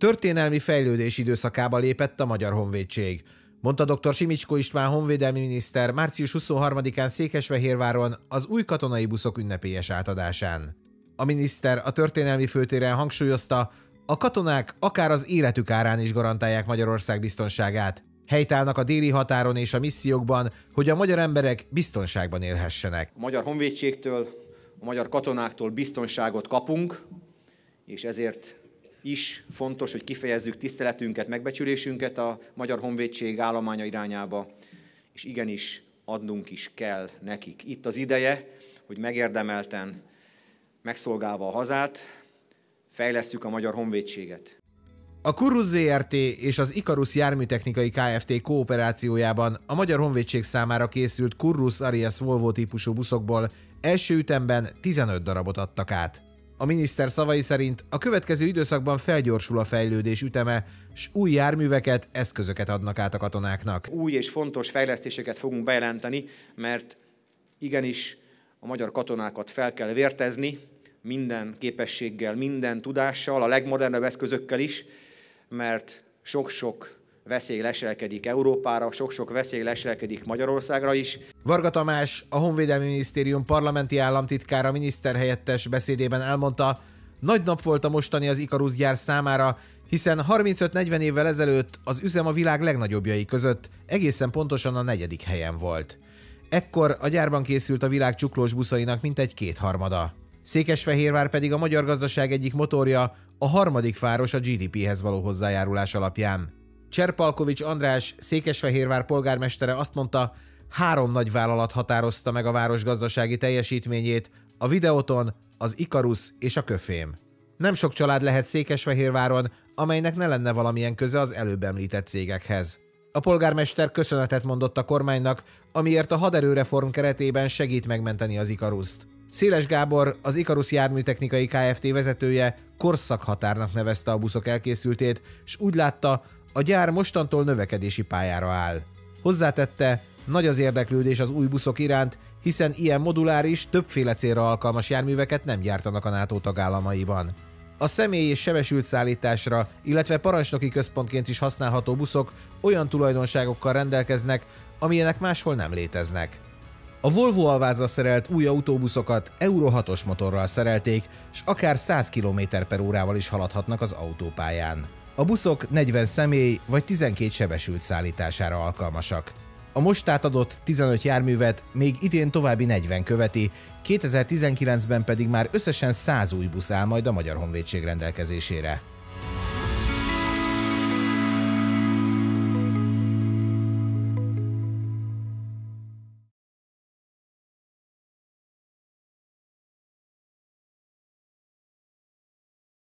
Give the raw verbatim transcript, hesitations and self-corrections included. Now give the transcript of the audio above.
Történelmi fejlődés időszakába lépett a Magyar Honvédség, mondta dr. Simicskó István honvédelmi miniszter március huszonharmadikán Székesfehérváron az új katonai buszok ünnepélyes átadásán. A miniszter a történelmi főtéren hangsúlyozta, a katonák akár az életük árán is garantálják Magyarország biztonságát. Helytállnak a déli határon és a missziókban, hogy a magyar emberek biztonságban élhessenek. A Magyar Honvédségtől, a magyar katonáktól biztonságot kapunk, és ezért is fontos, hogy kifejezzük tiszteletünket, megbecsülésünket a Magyar Honvédség állománya irányába, és igenis adnunk is kell nekik. Itt az ideje, hogy megérdemelten, megszolgálva a hazát, fejlesszük a Magyar Honvédséget. A Kurrusz zé er té és az Ikarus Járműtechnikai Kft. Kooperációjában a Magyar Honvédség számára készült Kurrusz Arias Volvo típusú buszokból első ütemben tizenöt darabot adtak át. A miniszter szavai szerint a következő időszakban felgyorsul a fejlődés üteme, s új járműveket, eszközöket adnak át a katonáknak. Új és fontos fejlesztéseket fogunk bejelenteni, mert igenis a magyar katonákat fel kell vértezni, minden képességgel, minden tudással, a legmodernebb eszközökkel is, mert sok-sok veszély leselkedik Európára, sok-sok veszély leselkedik Magyarországra is. Varga Tamás, a Honvédelmi Minisztérium parlamenti államtitkára miniszterhelyettes beszédében elmondta, nagy nap volt a mostani az Ikarus gyár számára, hiszen harmincöt-negyven évvel ezelőtt az üzem a világ legnagyobbjai között egészen pontosan a negyedik helyen volt. Ekkor a gyárban készült a világ csuklós buszainak mintegy kétharmada. Székesfehérvár pedig a magyar gazdaság egyik motorja, a harmadik város a gé dé péhez való hozzájárulás alapján. Cserpalkovics András, Székesfehérvár polgármestere azt mondta, három nagy vállalat határozta meg a város gazdasági teljesítményét, a Videoton, az Ikarus és a Köfém. Nem sok család lehet Székesfehérváron, amelynek ne lenne valamilyen köze az előbb említett cégekhez. A polgármester köszönetet mondott a kormánynak, amiért a haderőreform keretében segít megmenteni az Ikarust. Széles Gábor, az Ikarus Járműtechnikai Kft. Vezetője korszakhatárnak nevezte a buszok elkészültét, s úgy látta, a gyár mostantól növekedési pályára áll. Hozzátette, nagy az érdeklődés az új buszok iránt, hiszen ilyen moduláris, többféle célra alkalmas járműveket nem gyártanak a NATO tagállamaiban. A személy- és sebesült szállításra, illetve parancsnoki központként is használható buszok olyan tulajdonságokkal rendelkeznek, amilyenek máshol nem léteznek. A Volvo alvázra szerelt új autóbuszokat Euro hatos motorral szerelték, s akár száz kilométer per órával is haladhatnak az autópályán. A buszok negyven személy vagy tizenkét sebesült szállítására alkalmasak. A most átadott tizenöt járművet még idén további negyven követi, kétezer-tizenkilencben pedig már összesen száz új busz áll majd a Magyar Honvédség rendelkezésére.